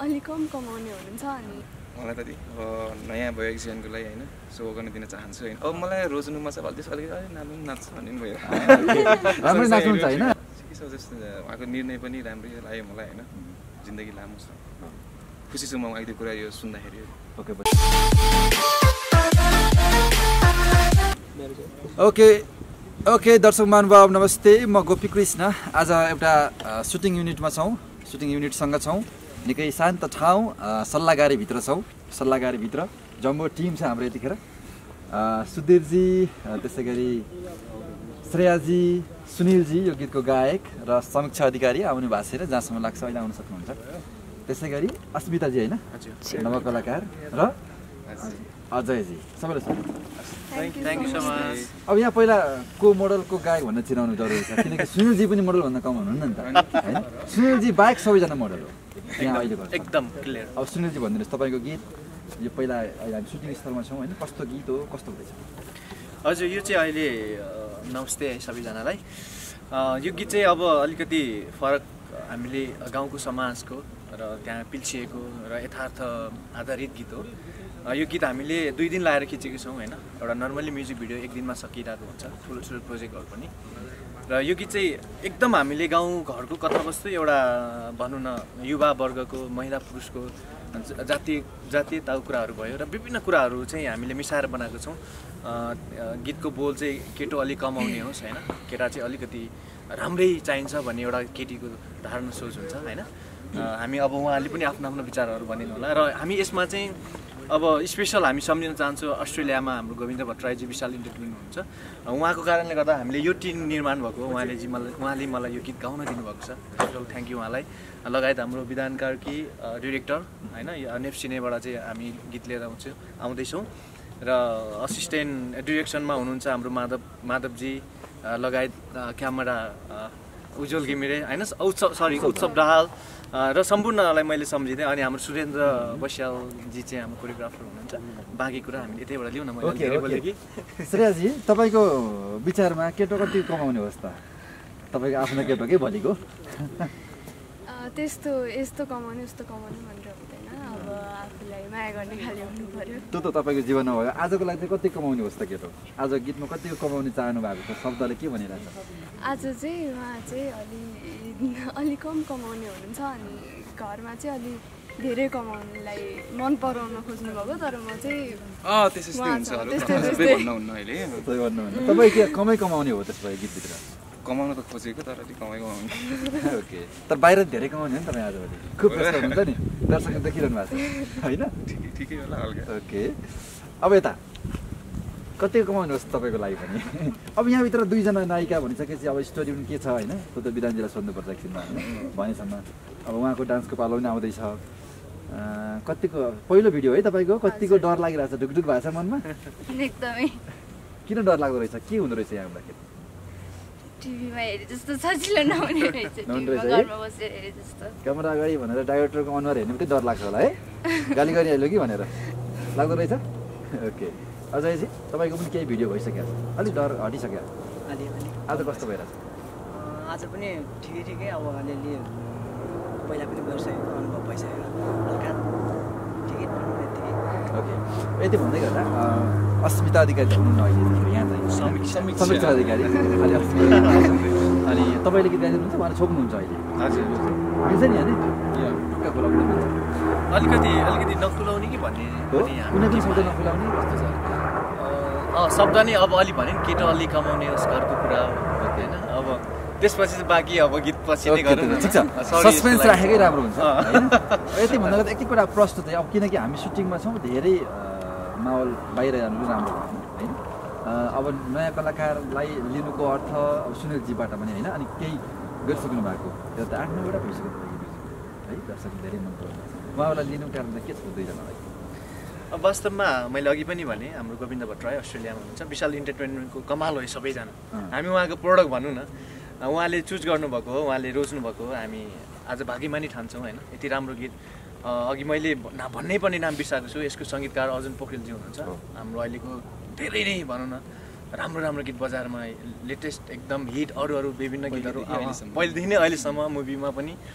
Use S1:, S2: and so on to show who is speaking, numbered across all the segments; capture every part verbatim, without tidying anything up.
S1: अलि कम कमाउने हुनुहुन्छ अनि
S2: मलाई त अब नयाँ भयो एक्जियनको लागि होइन सो गर्न दिन चाहन्छु होइन अब मलाई रोज्नुमा चाहिँ अलिक अलिक अलिक नाच्नु नाच्छ भन्ने भयो
S3: राम्रो नाच्नुहुन्छ होइन
S2: के छ जस्तो उहाँको निर्णय पनि राम्रै लाग्यो मलाई होइन जिन्दगी लामो छ खुसी छु म उहाँको कुरा यो सुन्दाखेरि
S3: ओके ओके ओके दर्शक महानुभाव नमस्ते म गोपी कृष्ण आज एउटा सुटिङ युनिटमा छौँ सुटिङ युनिटसँग छौँ निकै शान्त ठाउँ सल्लाहगारीभित्र छौँ सल्लाहगारीभित्र जम्बो टिम छ हाम्रो यतिखेर सुधीरजी त्यसै गरी श्रेयाजी सुनिलजी यो गीतको गायक र समीक्षा अधिकारी आउनु भएको छैन जहाँसम्म लाग्छ अहिले आउन सक्नुहुन्छ त्यसै गरी अस्मिताजी होइन नवकलाकार र अजयजी सबैलाई अब यहाँ पहिला को मोडलको गायक भनेर चिनाउनु जरुरी छ किनकि सुनिलजी पनि मोडल भन्दा कम हुनुहुन्न नि त होइन सुनिलजी बाहेक सबैजना मोडल हो यहाँ अहिले
S4: एकदम क्लियर
S3: अब सुनिलजी भनिदिनुहोस् तपाईँको गीत यो पहिला अहिले हामी सुटिङ स्थलमा छौँ होइन कस्तो गीत हो कस्तो हुँदैछ
S4: हजुर यो चाहिँ अहिले नमस्ते है सबैजनालाई यो गीत चाहिँ अब अलिकति फरक हामीले गाउँको समाजको र त्यहाँ पिल्सिएको र यथार्थ आधारित गीत हो यो गीत हामीले दुई दिन लाएर खिचेको छौँ होइन एउटा नर्मली म्युजिक भिडियो एक दिनमा सकिरहेको हुन्छ ठुलो ठुलो प्रोजेक्टहरू पनि र यो गीत चाहिँ एकदम हामीले गाउँ घरको कथावस्तु एउटा भनौँ न युवा वर्गको महिला पुरुषको जातीय जातीयताको कुराहरू भयो र विभिन्न कुराहरू चाहिँ हामीले मिसाएर बनाएको छौँ गीतको बोल चाहिँ केटो अलिक कमाउने होस् होइन केटा चाहिँ अलिकति राम्रै चाहिन्छ भन्ने एउटा केटीको धारणा सोच हुन्छ होइन हामी अब उहाँले पनि आफ्नो आफ्नो विचारहरू भनिदिनु होला र हामी यसमा चाहिँ अब स्पेसल हामी सम्झिन चाहन्छौँ अस्ट्रेलियामा हाम्रो गोविन्द भट्टराईजी विशाल इन्टरटेनमेन्ट हुनुहुन्छ उहाँको कारणले गर्दा हामीले यो टिम निर्माण भएको उहाँले जी मलाई उहाँले मलाई यो गीत गाउन दिनुभएको छ स्पेसल थ्याङ्क यू उहाँलाई लगायत हाम्रो विधानकारकी डिरेक्टर होइन नेप सिनेबाट चाहिँ हामी गीत लिएर आउँछौँ आउँदैछौँ र असिस्टेन्ट डिरेक्सनमा हुनुहुन्छ हाम्रो माधव माधवजी लगायत क्यामेरा उज्जवल घिमिरे होइन उत्सव सरी उत्सव दाहाल र सम्पूर्णलाई मैले सम्झिदिएँ अनि हाम्रो सुरेन्द्र बस्यालजी चाहिँ हाम्रो कोरियोग्राफर हुनुहुन्छ बाँकी कुरा हामीले यतैबाट लिउँ न मैले धेरै बोलेँ कि
S3: श्रेयाजी तपाईँको विचारमा केटो कति कमाउने होस् त तपाईँको आफ्नो केटो के भनेको
S1: त्यस्तो यस्तो कमाउने उस्तो कमाउने भनेर हुँदैन अब आफूलाई माया गर्ने खाले हुनु पर्यो
S3: त्यो त तपाईँको जीवनमा भयो आजको लागि चाहिँ कति कमाउने होस् त केटो आज गीतमा कति कमाउने चाहनु भएको छ शब्दले के भनिरहेको छ
S1: आज चाहिँ उहाँ चाहिँ अलि अलि कम कमाउने हुनुहुन्छ अनि घरमा चाहिँ अलि धेरै कमाउनुलाई मन पराउन खोज्नु भएको तर म चाहिँ
S3: तपाईँ के कमै कमाउने हो त्यसो भए गीतभित्र
S2: कमाउन त खोजेको तर अलिक कमाइ कमाउने
S3: ओके तर बाहिर धेरै कमाउने हो नि तपाईँ आजभोलि खुब व्यस्त हुनुहुन्छ नि दर्शकले देखिरहनु भएको छ होइन
S2: ठिकै होला हल्का
S3: ओके अब यता कति कमाउनुहोस् तपाईँको लागि पनि अब यहाँभित्र दुईजना नायिका भनिसकेपछि अब स्टोरी पनि के छ होइन त्यो त विधानजीलाई सोध्नुपर्छ एकछिनमा होइन भनेसम्म अब उहाँको डान्सको पालो पनि आउँदैछ कतिको पहिलो भिडियो है तपाईँको कतिको डर लागिरहेको छ ढुकढुक भएको छ मनमा
S1: एकदमै
S3: किन डर लाग्दो रहेछ के हुँदो रहेछ यहाँ आउँदाखेरि
S1: टिभीमा हेरे जस्तो सजिलो नहुने रहेछ घरमा बसेर हेरे जस्तो
S3: क्यामेरा अगाडि भनेर डाइरेक्टरको अनुहार हेर्ने पनि डर लाग्छ होला है गाली गरिहाल्यो कि भनेर लाग्दो रहेछ ओके अजयजी तपाईँको पनि केही भिडियो भइसक्यो अलिक डर हटिसक्यो आज कस्तो भइरहेछ
S5: आज पनि ठिकै ठिकै अब अलिअलि पहिला पनि गरिसकेको अनुभव भइसक्यो हल्का ठिकै ठिकै
S3: ओके यति भन्दै गर्दा अस्मिता अधिकारी हुनुहुन्न अहिले यहाँ चाहिँ समीक्षा अधिकारी अनि अस्मिता अनि तपाईँले गीत गाइदिनुहुन्छ उहाँले छोप्नुहुन्छ अहिले
S2: हजुर
S3: मिल्छ नि होइन ढुक्का खुलाउनु मिल्छ
S4: अलिकति अलिकति नखुलाउने कि भन्ने
S3: कुनै पनि शब्द नखुलाउने कस्तो छ
S4: अँ शब्द नै अब अलिक भन्यो नि केटो अलिक कमाउने होस् घरको कुरा हो होइन अब त्यसपछि चाहिँ बाँकी अब गीत पछि नै गरौँ
S3: ठिक छ सस्पेन्स राखेकै राम्रो हुन्छ होइन यति भन्दा गर्दा एक एकवटा प्रश्न चाहिँ अब किनकि हामी सुटिङमा छौँ धेरै माहौल बाहिर जानु पनि राम्रो होइन अब नयाँ कलाकारलाई लिनुको अर्थ अब सुनिलजीबाट पनि होइन अनि केही गरिसक्नु भएको त्यो त आठ नौवटा भइसक्यो है दर्शक धेरै मन पराउनु उहाँलाई लिनु कारण के छ दुईजनालाई
S4: अब वास्तवमा मैले अघि पनि भने हाम्रो गोविन्द भट्टराई अस्ट्रेलियामा हुनुहुन्छ विशाल इन्टरटेनमेन्टको कमाल हो सबैजना हामी उहाँको प्रोडक्ट भनौँ न उहाँले चुज गर्नुभएको हो उहाँले रोज्नु भएको हो हामी आज भाग्यमानी ठान्छौँ होइन यति राम्रो गीत अघि मैले ना भन्नै पर्ने नाम बिर्साएको छु यसको सङ्गीतकार अर्जुन पोखरेलजी हुनुहुन्छ हाम्रो अहिलेको धेरै नै भनौँ न राम्रो राम्रो गीत बजारमा लेटेस्ट एकदम हिट अरू अरू विभिन्न गीतहरू पहिलेदेखि नै अहिलेसम्म मुभीमा पनि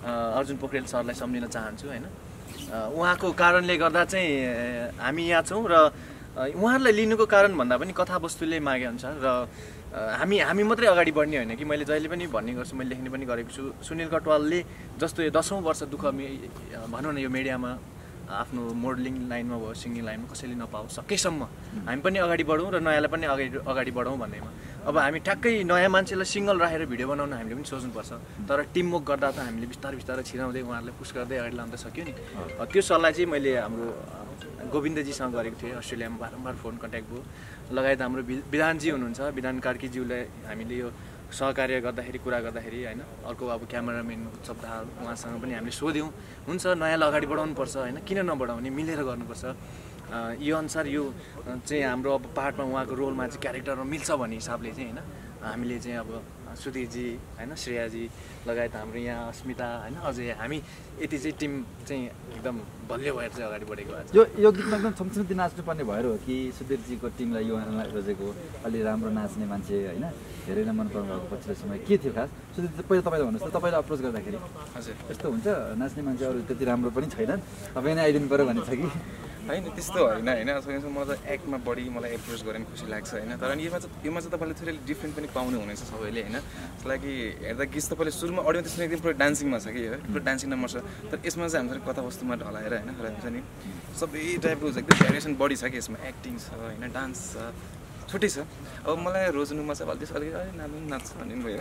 S4: अर्जुन पोखरेल सरलाई सम्झिन चाहन्छु होइन। उहाँको कारणले गर्दा चाहिँ हामी यहाँ छौँ र उहाँहरूलाई लिनुको कारण भन्दा पनि कथावस्तुले मागे अनुसार र हामी हामी मात्रै अगाडि बढ्ने होइन कि मैले जहिले पनि भन्ने गर्छु, मैले लेख्ने पनि गरेको छु। सुनिल कटवालले जस्तो यो दसौँ वर्ष दुःख भनौँ न यो मिडियामा आफ्नो मोडलिङ लाइनमा भयो, सिङ्गिङ लाइनमा कसैले नपाओस्, सकेसम्म हामी पनि अगाडि बढौँ र नयाँलाई पनि अगाडि अगाडि बढौँ भन्नेमा। अब हामी ठ्याक्कै नयाँ मान्छेलाई सिङ्गल राखेर भिडियो बनाउन हामीले पनि सोच्नुपर्छ, तर टिमवर्क गर्दा त हामीले बिस्तारै बिस्तारै छिराउँदै उहाँहरूलाई पुस गर्दै अगाडि लाँदा सक्यो नि। त्यो सल्लाह चाहिँ मैले हाम्रो गोविन्दजीसँग गरेको थिएँ, अस्ट्रेलियामा बारम्बार फोन कन्ट्याक्ट भयो। लगायत हाम्रो विधानजी हुनुहुन्छ, विधान कार्कीज्यूलाई हामीले यो सहकार्य गर्दाखेरि कुरा गर्दाखेरि होइन, अर्को अब क्यामेराम्यान उत्सव दाहाल उहाँसँग पनि हामीले सोध्यौँ, हुन्छ नयाँलाई अगाडि बढाउनुपर्छ होइन, किन नबढाउने, मिलेर गर्नुपर्छ। यो अनुसार यो चाहिँ हाम्रो अब पार्टमा उहाँको रोलमा चाहिँ क्यारेक्टरमा मिल्छ भन्ने हिसाबले चाहिँ होइन हामीले चाहिँ अब सुधीरजी होइन, श्रेयाजी लगायत हाम्रो यहाँ अस्मिता होइन, अझै हामी यति चाहिँ टिम चाहिँ एकदम बलियो भएर चाहिँ अगाडि बढेको आज।
S3: यो यो गीतमा एकदम छमछमिती नाच्नुपर्ने भएर हो कि सुधीरजीको टिमलाई यो रोजेको अलि राम्रो नाच्ने मान्छे होइन, धेरै नै मन पर्नु भएको पछिल्लो समय के थियो खास? सुधीर पहिला तपाईँले भन्नुहोस् त, तपाईँले अप्रोच गर्दाखेरि
S2: हजुर
S3: यस्तो हुन्छ नाच्ने मान्छे अरू त्यति राम्रो पनि छैनन्, तपाईँ नै आइदिनु पऱ्यो भन्ने छ कि?
S2: होइन त्यस्तो होइन होइन सकेसम्म मलाई त एक्टमा बढी मलाई एप्रोच गरेर पनि खुसी लाग्छ होइन। तर योमा चाहिँ योमा चाहिँ तपाईँले थोरै डिफ्रेन्ट पनि पाउनु हुनेछ सबैले होइन। जसलाई कि हेर्दा गीत तपाईँले सुरुमा अडियो त्यसमा एकदम पुरा डान्सिङमा छ कि है, पुरा डान्सिङ नम्बर छ, तर यसमा चाहिँ हाम्रो कथावस्तुमा ढलाएर होइन हुन्छ नि सबै टाइपको एकदम भेरिएसन बढी छ कि यसमा, एक्टिङ छ होइन, डान्स छ, छुट्टै छ। अब मलाई रोज्नुमा चाहिँ अलिक अलिक अलिक नाच्नु नाच्छ भन्ने भयो।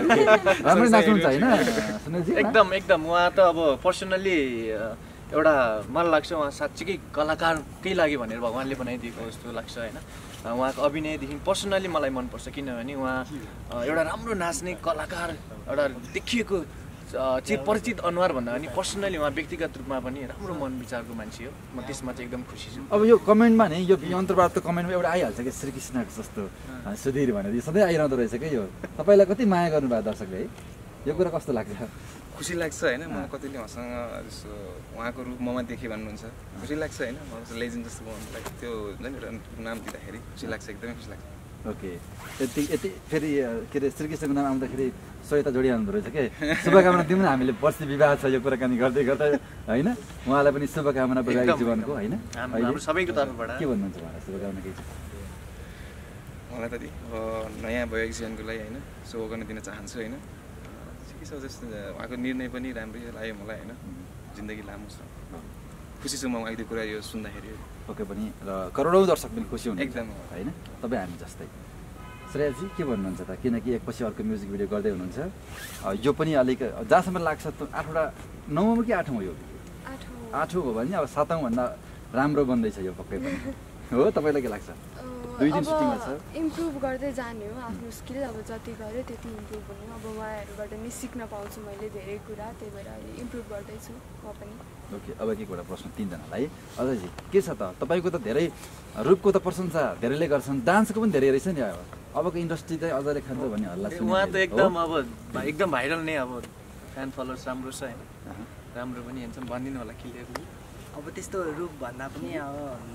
S4: एकदम एकदम उहाँ त अब पर्सनल्ली एउटा मलाई लाग्छ उहाँ साँच्चीकै कलाकारकै लागि भनेर भगवान्ले बनाइदिएको जस्तो लाग्छ होइन। उहाँको अभिनयदेखि पर्सनल्ली मलाई मनपर्छ, किनभने उहाँ एउटा राम्रो नाच्ने कलाकार, एउटा देखिएको चिरपरिचित अनुहार भन्दा पनि पर्सनल्ली उहाँ व्यक्तिगत रूपमा पनि राम्रो मन विचारको मान्छे हो। म त्यसमा चाहिँ एकदम खुसी छु।
S3: अब यो कमेन्टमा नि यो अन्तर्वार्ता कमेन्टमा एउटा आइहाल्छ कि श्रीकृष्णको जस्तो सुधीर भनेर सधैँ आइरहँदो रहेछ कि यो तपाईँलाई कति माया गर्नुभयो दर्शकले है, यो कुरा कस्तो लाग्छ?
S2: खुसी लाग्छ होइन, म कतिले उहाँसँग जस्तो उहाँको रूप ममा देखेँ भन्नुहुन्छ, खुसी लाग्छ होइन। म लेजेन्ड जस्तो मलाई त्यो नाम दिँदाखेरि खुसी लाग्छ, एकदमै खुसी लाग्छ।
S3: ओके यति यति फेरि के अरे श्रीकृष्णको नाम आउँदाखेरि सहायता जोडिहाल्दो रहेछ के? शुभकामना दिउँ न हामीले, वर्षी विवाह छ यो कुराकानी गर्दै गर्दै होइन, उहाँलाई पनि शुभकामना वैवाहिक जीवनको होइन,
S4: सबैको तर्फबाट
S3: के भन्नुहुन्छ उहाँलाई शुभकामना केही छ?
S2: मलाई त नयाँ वैवाहिक जीवनको लागि होइन शुभकामना दिन चाहन्छु होइन। ठिकै छ, जस्तो उहाँको निर्णय पनि राम्रै लाग्यो मलाई होइन, जिन्दगी लामो छ, खुसी छु म उहाँको कुरा यो सुन्दाखेरि।
S3: ओके पनि र करोडौँ दर्शक पनि खुसी हुनुहुन्छ
S2: एकदम
S3: होइन, तपाईँ हामी जस्तै। श्रेयाजी के भन्नुहुन्छ त, किनकि एकपछि अर्को म्युजिक भिडियो गर्दै हुनुहुन्छ, यो पनि अलिक जहाँसम्म लाग्छ आठवटा नौमा कि आठौँ हो यो? आठौँ हो भने अब सातौँभन्दा राम्रो बन्दैछ यो पक्कै पनि हो, तपाईँलाई के लाग्छ? दुई दिन सुटिङमा छ,
S1: इम्प्रुभ गर्दै जाने हो आफ्नो स्किल, अब जति गऱ्यो त्यति इम्प्रुभ हुने हो। अब उहाँहरूबाट नि सिक्न पाउँछु मैले धेरै कुरा, त्यही भएर अहिले इम्प्रुभ गर्दैछु म पनि।
S3: ओके अब के एउटा प्रश्न तिनजनालाई, अझै के छ त तपाईँको त धेरै रूपको त प्रशंसा धेरैले गर्छन्, डान्सको पनि धेरै रहेछ नि, अब अबको इन्डस्ट्री चाहिँ अझै खान्छ भन्ने हल्ला सुन्नु।
S4: उहाँ त एकदम अब एकदम भाइरल नै, अब फ्यान फलोवर्स राम्रो छ होइन, राम्रो पनि हेर्छ भनिदिनु होला क्लियर।
S5: अब त्यस्तो रूप भन्दा पनि अब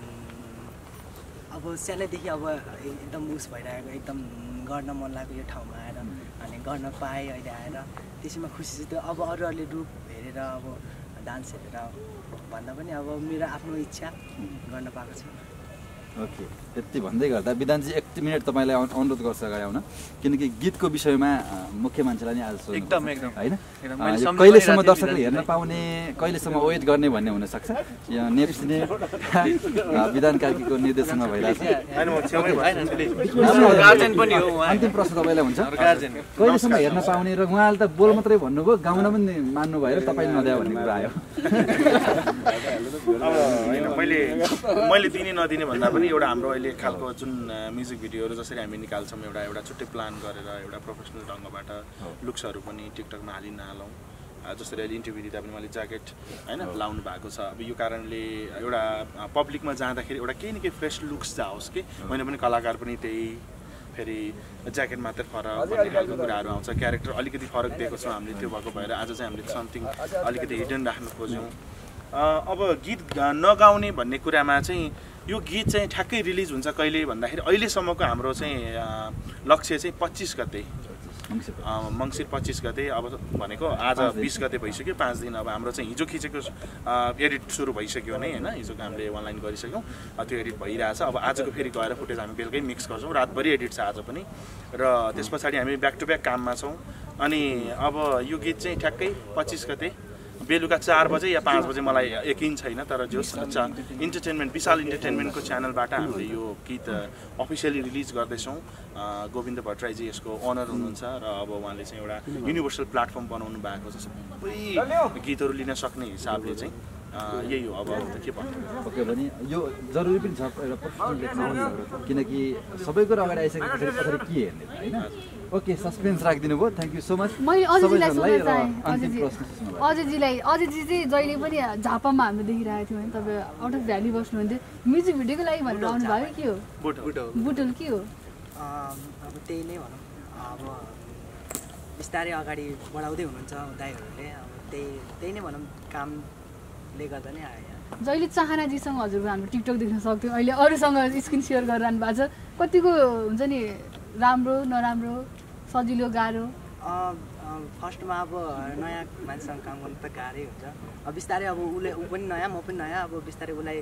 S5: अब सानैदेखि अब एकदम उस भइरहेको, एकदम गर्न मन लाग्यो यो ठाउँमा आएर अनि गर्न पाएँ अहिले आएर, त्यसैमा खुसी छु। त्यो अब अरूहरूले रूप हेरेर अब डान्स हेरेर भन्दा पनि अब मेरो आफ्नो इच्छा गर्न पाएको छु।
S3: ओके यति भन्दै गर्दा विधानजी एक मिनट तपाईँलाई अनुरोध गर्छु अगाडि आउन, किनकि गीतको विषयमा मुख्य मान्छेलाई नि आज सोध्नु
S4: एकदम एकदम
S3: होइन, कहिलेसम्म दर्शकले हेर्न पाउने, कहिलेसम्म वेट गर्ने भन्ने हुनसक्छ। यहाँ नेप्सिने विधान कार्कीको निर्देशनमा भइरहेछ। अन्तिम प्रश्न तपाईँलाई हुन्छ, कहिलेसम्म हेर्न पाउने र उहाँले त बोल मात्रै भन्नुभयो, गाउन पनि मान्नु भएर तपाईँ नद्या भन्ने कुरा आयो।
S6: मैले मैले दिने नदिने भन्दा पनि एउटा हाम्रो अहिले खालको जुन म्युजिक भिडियोहरू जसरी हामी निकाल्छौँ एउटा एउटा छुट्टै प्लान गरेर एउटा प्रोफेसनल ढङ्गबाट लुक्सहरू पनि टिकटकमा हालि नहालौँ, जसरी अहिले इन्टरभ्यू दिँदा पनि मैले ज्याकेट होइन लाउनु भएको छ। अब यो कारणले एउटा पब्लिकमा जाँदाखेरि एउटा केही न केही फ्रेस लुक्स जाओस् कि, मैले पनि कलाकार पनि त्यही, फेरि ज्याकेट मात्रै फरक भन्ने खालको कुराहरू आउँछ, क्यारेक्टर अलिकति फरक दिएको छौँ हामीले, त्यो भएको भएर आज चाहिँ हामीले समथिङ अलिकति हिडन राख्नु खोज्यौँ। अब गीत नगाउने भन्ने कुरामा चाहिँ यो गीत चाहिँ ठ्याक्कै रिलिज हुन्छ कहिले भन्दाखेरि अहिलेसम्मको हाम्रो चाहिँ लक्ष्य चाहिँ पच्चिस गते मङ्सिर पच्चिस गते अब भनेको आज बिस गते भइसक्यो पाँच दिन अब हाम्रो चाहिँ हिजो खिचेको एडिट सुरु भइसक्यो नै होइन हिजोको हामीले अनलाइन गरिसक्यौँ त्यो एडिट भइरहेछ अब आजको फेरि गएर फुटेज हामी बेलुकै मिक्स गर्छौँ रातभरि एडिट छ आज पनि र त्यस पछाडि हामी ब्याक टु ब्याक काममा छौँ अनि अब यो गीत चाहिँ ठ्याक्कै पच्चिस गते बेलुका चार बजे या पाँच बजे मलाई यकिन छैन तर जो अच्छा इन्टरटेनमेन्ट विशाल इन्टरटेनमेन्टको च्यानलबाट हामीले यो गीत अफिसियली रिलिज गर्दैछौँ गोविन्द भट्टराईजी यसको ओनर हुनुहुन्छ र अब उहाँले चाहिँ एउटा युनिभर्सल प्लेटफर्म बनाउनु भएको छ सबै गीतहरू लिन सक्ने हिसाबले चाहिँ यही हो अब के भन्नु
S3: ओके भने यो जरुरी पनि छ एउटा प्रोफेसनल लेख्न किनकि सबै कुरा अगाडि आइसकेपछि पछाडि के हेर्ने होइन ओके सस्पेन्स राखिदिनु भयो थ्याङ्क यू सो मच
S7: मैले अजितजीलाई सोध्न चाहेँ अजितजीलाई अजितजी चाहिँ जहिले पनि झापामा हामीले देखिरहेको थियौँ होइन तपाईँ आउट अफ भ्याली बस्नुहुन्थ्यो म्युजिक भिडियोको लागि भनेर आउनु भयो के हो बुटल के हो
S5: अब त्यही नै भनौँ अब बिस्तारै अगाडि बढाउँदै हुनुहुन्छ दाइहरूले अब त्यही त्यही नै भनौँ कामले गर्दा नै आयो
S7: जहिले चाहनाजीसँग हजुरको हाम्रो टिकटक देख्न सक्थ्यौँ अहिले अरूसँग स्क्रिन सेयर गरिरहनु भएको छ कतिको हुन्छ नि राम्रो नराम्रो सजिलो गाह्रो
S5: फर्स्टमा अब नयाँ मान्छेसँग काम गर्नु त गाह्रै हुन्छ अब बिस्तारै अब उसले ऊ पनि नयाँ म पनि नयाँ अब बिस्तारै उसलाई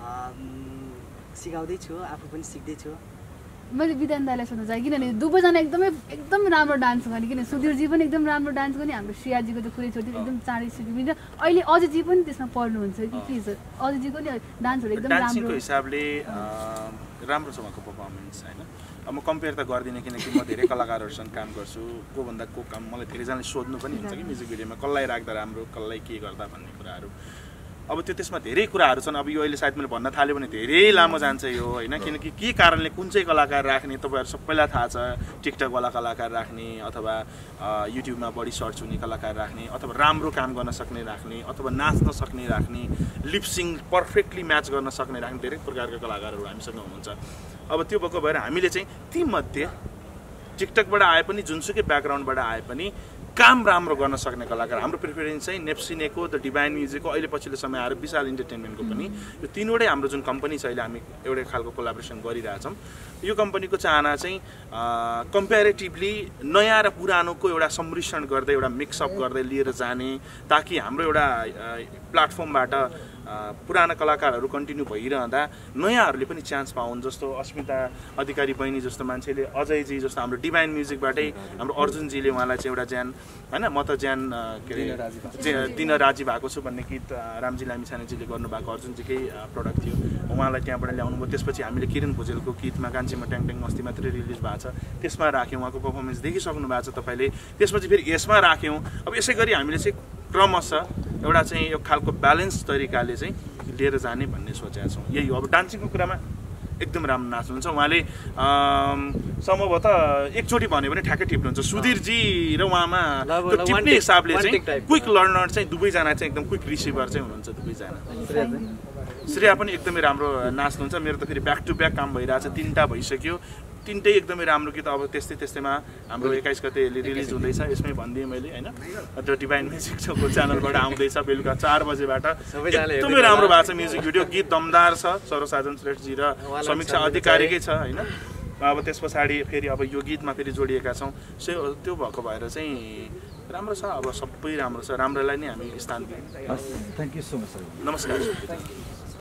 S5: सिकाउँदैछु आफू पनि सिक्दैछु
S7: मैले विधान दाइलाई सोध्न चाहेँ किनभने दुवैजना एकदमै एकदम राम्रो डान्स गर्ने किन सुधीरजी पनि एकदम राम्रो डान्स गर्ने हाम्रो श्रियाजीको त कुरै छोड्थ्यो एकदम चाँडै सिकिन्छ अहिले अजितजी पनि त्यसमा पढ्नुहुन्छ कि के छ अजितजीको नि डान्सहरू एकदम राम्रो
S6: हिसाबले राम्रो छ उहाँको पर्फर्मेन्स होइन अब म कम्पेयर त गर्दिनँ किनकि म धेरै कलाकारहरूसँग काम गर्छु को भन्दा को काम मलाई धेरैजनाले सोध्नु पनि हुन्छ कि म्युजिक भिडियोमा कसलाई राख्दा राम्रो कसलाई के गर्दा भन्ने कुराहरू अब त्यो त्यसमा धेरै कुराहरू छन् अब यो अहिले सायद मैले भन्न थाल्यो भने धेरै लामो जान्छ यो होइन किनकि के कारणले कुन चाहिँ कलाकार राख्ने तपाईँहरू सबैलाई थाहा छ टिकटकवाला कलाकार राख्ने अथवा युट्युबमा बढी सर्च हुने कलाकार राख्ने अथवा राम्रो काम गर्न सक्ने राख्ने अथवा नाच्न सक्ने राख्ने लिपसिङ पर्फेक्टली म्याच गर्न सक्ने राख्ने धेरै प्रकारका कलाकारहरू हामीसँग हुनुहुन्छ अब त्यो भएको भएर हामीले चाहिँ तीमध्ये टिकटकबाट आए पनि जुनसुकै ब्याकग्राउन्डबाट आए पनि काम राम्रो गर्न सक्ने कलाकार हाम्रो प्रिफरेन्स चाहिँ नेप्सिनेको द डिभाइन म्युजिकको अहिले पछिल्लो समय आएर विशाल इन्टरटेनमेन्टको पनि यो तिनवटै हाम्रो जुन कम्पनी छ अहिले हामी एउटै खालको कोलाबोरेसन गरिरहेछौँ यो कम्पनीको चाहना चाहिँ कम्पेरिटिभली नयाँ र पुरानोको एउटा सम्मिश्रण गर्दै एउटा मिक्सअप गर्दै लिएर जाने ताकि हाम्रो एउटा प्लेटफर्मबाट पुराना कलाकारहरू कन्टिन्यू भइरहँदा नयाँहरूले पनि चान्स पाउन् जस्तो अस्मिता अधिकारी बहिनी जस्तो मान्छेले अजयजी जस्तो हाम्रो डिभाइन म्युजिकबाटै हाम्रो अर्जुनजीले उहाँलाई चाहिँ एउटा ज्यान होइन म त ज्यान के अरे दिन राजी भएको छु भन्ने गीत रामजी लामिछानेजीले गर्नुभएको अर्जुनजीकै प्रडक्ट थियो उहाँलाई त्यहाँबाट ल्याउनु भयो त्यसपछि हामीले किरण भुजेलको गीतमा कान्छीमा ट्याङ ट्याङ अस्ति मात्रै रिलिज भएको छ त्यसमा राख्यौँ उहाँको पर्फर्मेन्स देखिसक्नु भएको छ तपाईँले त्यसपछि फेरि यसमा राख्यौँ अब यसै गरी हामीले चाहिँ क्रमशः एउटा चाहिँ यो खालको ब्यालेन्स तरिकाले चाहिँ लिएर जाने भन्ने सोचेका छौँ यही हो अब डान्सिङको कुरामा एकदम राम्रो नाच्नुहुन्छ उहाँले सम्भवतः एकचोटि भन्यो भने ठ्याक्कै टिप्नुहुन्छ सुधीरजी र उहाँमा टिप्ने हिसाबले चाहिँ क्विक लर्नर चाहिँ दुवैजना चाहिँ एकदम क्विक रिसिभर चाहिँ हुनुहुन्छ दुवैजना श्रेया पनि एकदमै राम्रो नाच्नुहुन्छ मेरो त फेरि ब्याक टु ब्याक काम भइरहेछ तिनवटा भइसक्यो तिनटै एकदमै राम्रो गीत अब त्यस्तै त्यस्तैमा हाम्रो एक्काइस गते रिलिज हुँदैछ यसमै भनिदिएँ मैले होइन त्यो डिभाइन म्युजिकको च्यानलबाट आउँदैछ बेलुका चार बजेबाट एकदमै राम्रो भएको छ म्युजिक भिडियो गीत दमदार छ सरोसाजन श्रेष्ठजी र समीक्षा अधिकारीकै छ होइन अब त्यस पछाडि फेरि अब यो गीतमा फेरि जोडिएका छौँ सो त्यो भएको भएर चाहिँ राम्रो छ अब सबै राम्रो छ राम्रोलाई नै हामी स्थान दियौँ
S3: थ्याङ्क यू सो मच
S6: नमस्कार